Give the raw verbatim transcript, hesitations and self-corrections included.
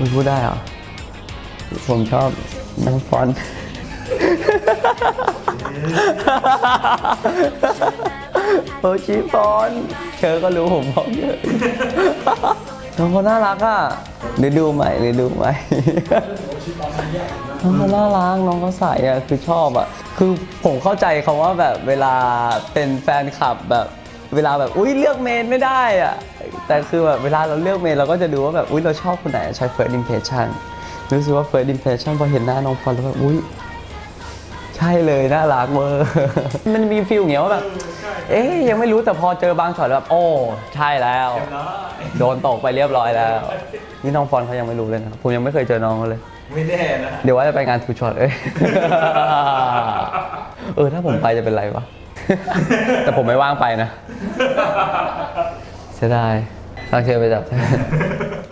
พูดได้เหรอผมชอบน้องฟอนโอชิฟอนเธอก็รู้ผมพร้อมเยอะน้องเขาน่ารักอ่ะเดี๋ยวดูใหม่เดี๋ยวดูใหม่น้องเขาน่ารักน้องเขาใส่อ่ะคือชอบอ่ะคือผมเข้าใจเขาว่าแบบเวลาเป็นแฟนคลับแบบเวลาแบบอุ้ยเลือกเมนไม่ได้อ่ะแต่คือแบบเวลาเราเลือกเมนเราก็จะดูว่าแบบอุ้ยเราชอบคนไหนใช้ first impression รู้สึกว่า first impression พอเห็นหน้าน้องฟอนแล้วแบบอุ้ยใช่เลยน่ารักเวอร์มันมีฟีลอย่างเงี้ยว่าแบบเอ๊ยยังไม่รู้แต่พอเจอบางช็อตแบบโอ้ใช่แล้วโดนตกไปเรียบร้อยแล้วนี่น้องฟอนเขายังไม่รู้เลยนะผมยังไม่เคยเจอน้องเขาเลยไม่แน่นะเดี๋ยวว่าจะไปงานทูช็อตเอ้ยเออถ้าผมไปจะเป็นไรวะแต่ผมไม่ว่างไปนะเสียดายตั้งเชิญไปจับ